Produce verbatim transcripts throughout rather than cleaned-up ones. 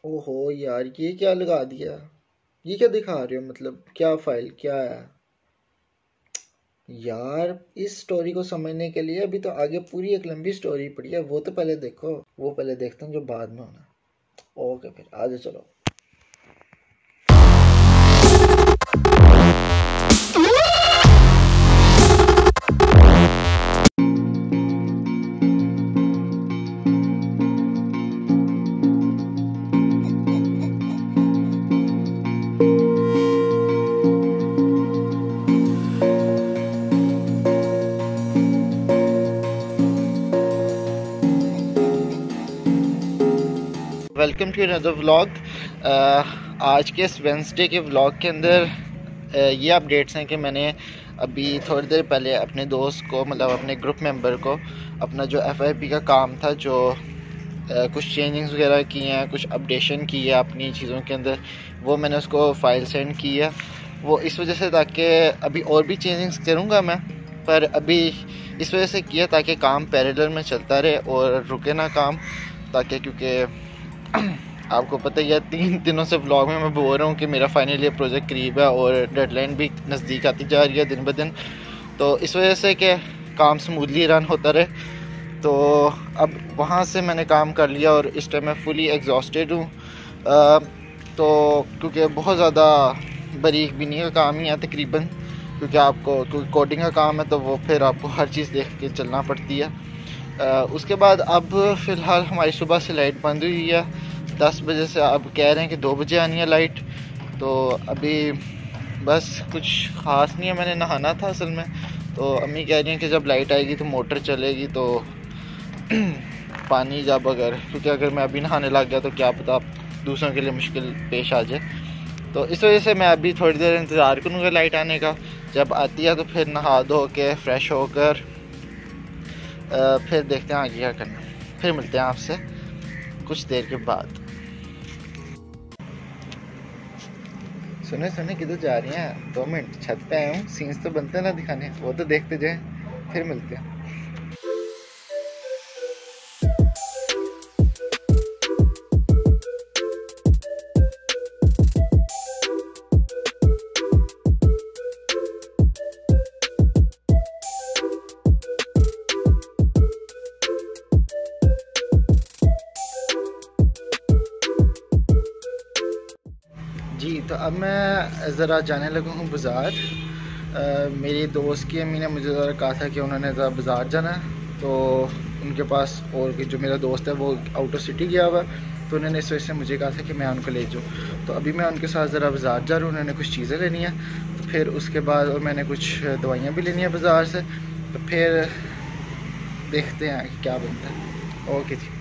ओहो यार, ये क्या लगा दिया? ये क्या दिखा रहे हो? मतलब क्या फाइल क्या है यार? इस स्टोरी को समझने के लिए अभी तो आगे पूरी एक लंबी स्टोरी पड़ी है, वो तो पहले देखो। वो पहले देखते हैं जो बाद में होना। ओके फिर आगे चलो। Welcome to another vlog. आज के इस वेंसडे के व्लॉग के अंदर uh, ये अपडेट्स हैं कि मैंने अभी थोड़ी देर पहले अपने दोस्त को, मतलब अपने ग्रुप मेंबर को, अपना जो एफ आई पी का काम था, जो uh, कुछ चेंजिंग्स वगैरह की हैं, कुछ अपडेशन की है अपनी चीज़ों के अंदर, वो मैंने उसको फ़ाइल सेंड की है। वो इस वजह से ताकि अभी और भी चेंजिंग्स करूँगा मैं, पर अभी इस वजह से किया ताकि काम पैरेलल में चलता रहे और रुके ना काम, ताकि क्योंकि आपको पता ही है तीन दिनों से व्लॉग में मैं बोल रहा हूँ कि मेरा फाइनल ईयर प्रोजेक्ट करीब है और डेडलाइन भी नज़दीक आती जा रही है दिन ब दिन। तो इस वजह से कि काम स्मूथली रन होता रहे, तो अब वहाँ से मैंने काम कर लिया और इस टाइम मैं फुली एग्जॉस्टेड हूँ। तो क्योंकि बहुत ज़्यादा बारीक बीनी का काम ही है तकरीबन, क्योंकि आपको क्योंकि कोडिंग का काम है तो वो फिर आपको हर चीज़ देख के चलना पड़ती है। आ, उसके बाद अब फ़िलहाल हमारी सुबह से लाइट बंद हुई है दस बजे से, अब कह रहे हैं कि दो बजे आनी है लाइट। तो अभी बस कुछ ख़ास नहीं है, मैंने नहाना था असल में, तो अम्मी कह रही हैं कि जब लाइट आएगी तो मोटर चलेगी, तो पानी जब अगर क्योंकि अगर मैं अभी नहाने लग गया तो क्या पता दूसरों के लिए मुश्किल पेश आ जाए। तो इस वजह से मैं अभी थोड़ी देर इंतज़ार करूँगा लाइट आने का। जब आती है तो फिर नहा धो के फ्रेश होकर फिर देखते हैं आगे क्या करना। फिर मिलते हैं आपसे कुछ देर के बाद। सुने सुने किधर जा रही हैं? दो मिनट छत पे आया हूँ, सीन्स तो बनते हैं ना दिखाने, वो तो देखते जाए, फिर मिलते हैं। जी तो अब मैं ज़रा जाने लगा हूँ बाज़ार। मेरी दोस्त की अम्मी ने मुझे ज़रा कहा था कि उन्होंने ज़रा बाज़ार जाना है, तो उनके पास, और जो मेरा दोस्त है वो आउट ऑफ सिटी गया हुआ, तो उन्होंने इस वजह से मुझे कहा था कि मैं उनको ले जाऊँ। तो अभी मैं उनके साथ ज़रा बाज़ार जा रहा हूँ, उन्होंने कुछ चीज़ें लेनी है, तो फिर उसके बाद और मैंने कुछ दवाइयाँ भी लेनी है बाज़ार से, तो फिर देखते हैं कि क्या बनता है। ओके जी।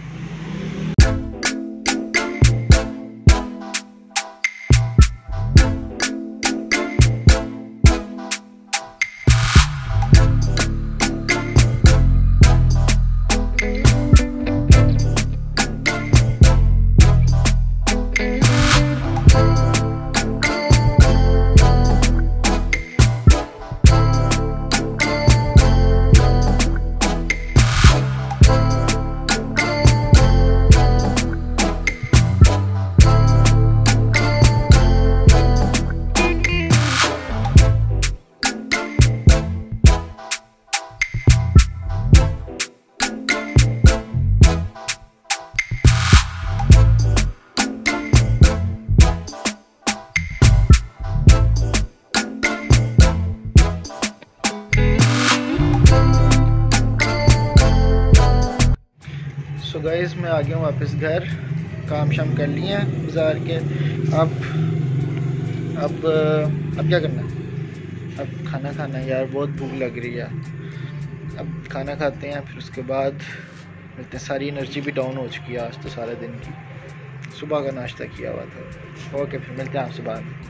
सो so गाइस मैं आ गया हूँ वापस घर, काम शाम कर लिए हैं बाज़ार के। अब अब अब क्या करना है? अब खाना खाना है यार, बहुत भूख लग रही है। अब खाना खाते हैं, फिर उसके बाद मिलते हैं। सारी एनर्जी भी डाउन हो चुकी है आज तो सारे दिन की, सुबह का नाश्ता किया हुआ था। ओके फिर मिलते हैं आपसे बाद में।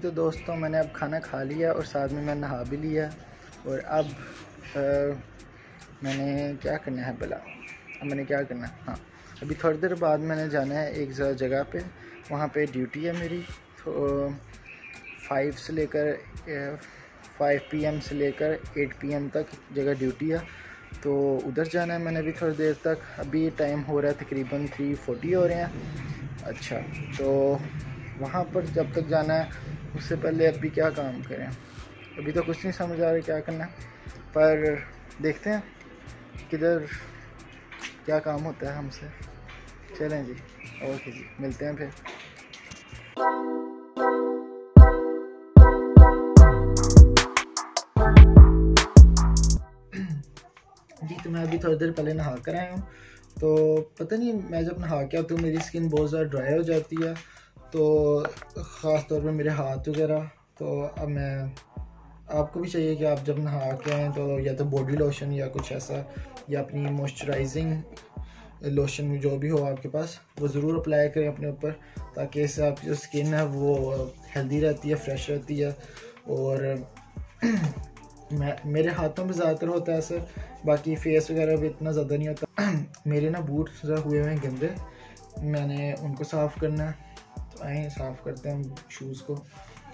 तो दोस्तों मैंने अब खाना खा लिया और साथ में मैं नहा भी लिया और अब आ, मैंने क्या करना है भला अब मैंने क्या करना है हाँ अभी थोड़ी देर बाद मैंने जाना है एक जगह पे, वहाँ पे ड्यूटी है मेरी। तो फाइव से लेकर फाइव पी एम से लेकर एट पी एम तक जगह ड्यूटी है, तो उधर जाना है मैंने अभी थोड़ी देर तक। अभी टाइम हो रहा है तकरीबन थ्री फोर्टी हो रहे हैं। अच्छा, तो वहाँ पर जब तक जाना है उससे पहले अभी क्या काम करें, अभी तो कुछ नहीं समझ आ रहा क्या करना है, पर देखते हैं किधर क्या काम होता है हमसे। चलें जी, ओके जी, मिलते हैं फिर। जी तो मैं अभी थोड़ी देर पहले नहा कर आया हूँ, तो पता नहीं मैं जब नहा के आता हूँ मेरी स्किन बहुत ज़्यादा ड्राई हो जाती है, तो ख़ास तौर पे मेरे हाथ वगैरह। तो अब मैं आपको भी चाहिए कि आप जब नहा के आएँ तो या तो बॉडी लोशन या कुछ ऐसा, या अपनी मॉइस्चराइजिंग लोशन जो भी हो आपके पास वो ज़रूर अप्लाई करें अपने ऊपर, ताकि इससे आपकी जो स्किन है वो हेल्दी रहती है, फ्रेश रहती है। और मैं मेरे हाथों में ज़्यादातर होता है ऐसे, बाकी फेस वगैरह भी इतना ज़्यादा नहीं होता। मेरे ना बूट हुए हुए हैं गंदे, मैंने उनको साफ़ करना है, तो आए साफ़ करते हैं हम शूज़ को।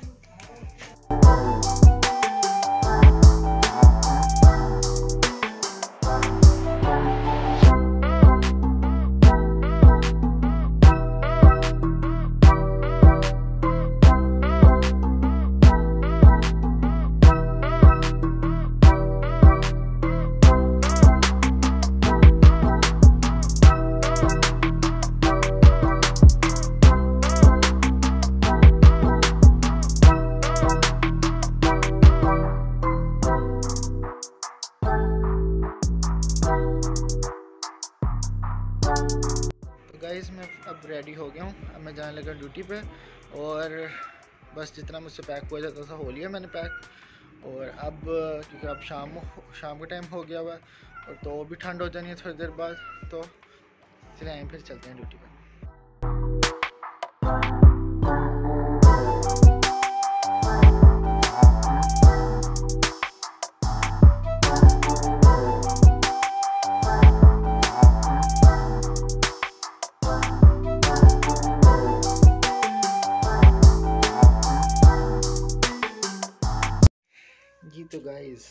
गाइस मैं अब रेडी हो गया हूँ, अब मैं जाने लगा ड्यूटी पे, और बस जितना मुझसे पैक हुआ जाता था हो लिया मैंने पैक। और अब क्योंकि अब शाम शाम का टाइम हो गया हुआ, और तो भी ठंड हो जानी है थोड़ी देर बाद, तो चले आए फिर चलते हैं ड्यूटी पे। जी तो गाइस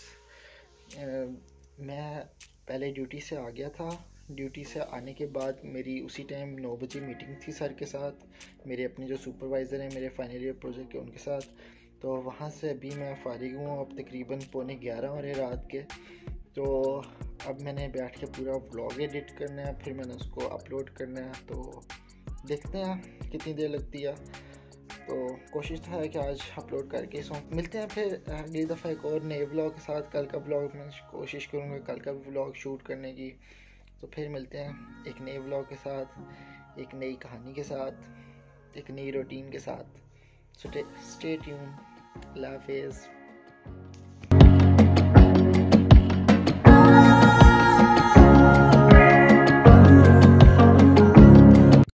मैं पहले ड्यूटी से आ गया था। ड्यूटी से आने के बाद मेरी उसी टाइम नौ बजे मीटिंग थी सर के साथ, मेरे अपने जो सुपरवाइज़र हैं मेरे फाइनल ईयर प्रोजेक्ट के, उनके साथ। तो वहाँ से अभी मैं फारिग हूँ, अब तकरीबन पौने ग्यारह हो रहे रात के। तो अब मैंने बैठ के पूरा व्लॉग एडिट करना है, फिर मैंने उसको अपलोड करना है, तो देखते हैं कितनी देर लगती है। तो कोशिश तो है कि आज अपलोड करके सो मिलते हैं फिर अगली दफ़ा एक और नए व्लॉग के साथ। कल का व्लॉग मैं कोशिश करूँगा कल का व्लॉग शूट करने की, तो फिर मिलते हैं एक नए व्लॉग के साथ, एक नई कहानी के साथ, एक नई रूटीन के साथ। सो स्टे ट्यून, अल्लाह हाफिज़।